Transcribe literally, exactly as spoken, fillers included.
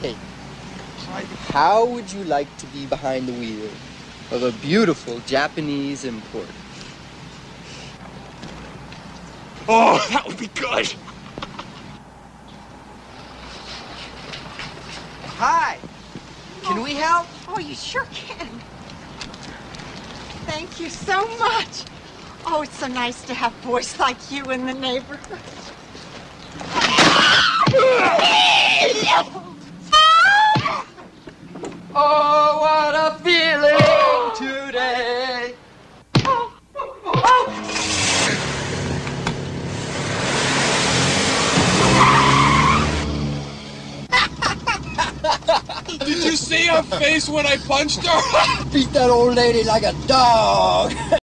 Hey, how would you like to be behind the wheel of a beautiful Japanese import? Oh, that would be good. Hi. Can we help? Oh, you sure can. Thank you so much. Oh, it's so nice to have boys like you in the neighborhood. Oh, what a feeling today. Did you see her face when I punched her? Beat that old lady like a dog.